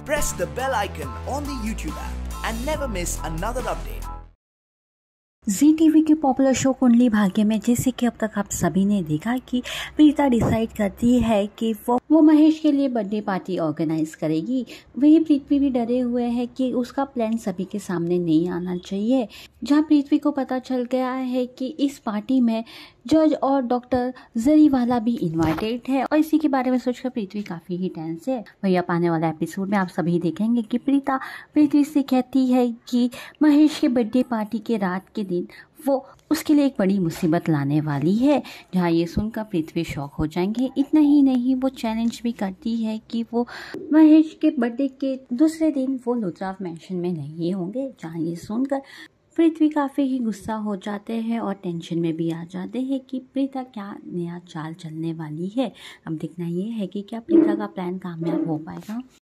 Press the bell icon on the YouTube app and never miss another update. Zee TV के popular show Kundali Bhagya में जैसे कि अब तक आप सभी ने देखा कि प्रीता डिसाइड करती है कि वो महेश के लिए बर्थडे पार्टी ऑर्गेनाइज करेगी। वही पृथ्वी भी डरे हुए है कि उसका प्लान सभी के सामने नहीं आना चाहिए। जहां पृथ्वी को पता चल गया है कि इस पार्टी में जज और डॉक्टर जरीवाला भी इनवाइटेड है और इसी के बारे में सोचकर पृथ्वी काफी ही टेंस है। वही अब आने वाला एपिसोड में आप सभी देखेंगे कि प्रीता पृथ्वी से कहती है कि महेश के बर्थडे पार्टी के रात के दिन वो उसके लिए एक बड़ी मुसीबत लाने वाली है। जहाँ ये सुनकर पृथ्वी शॉक हो जाएंगे। इतना ही नहीं, वो चैलेंज भी करती है कि वो महेश के बर्थडे के दूसरे दिन वो लुथराव मैंशन में नहीं होंगे। जहाँ ये सुनकर पृथ्वी काफ़ी ही गुस्सा हो जाते हैं और टेंशन में भी आ जाते हैं कि प्रीता क्या नया चाल चलने वाली है। अब देखना ये है कि क्या प्रीता का प्लान कामयाब हो पाएगा।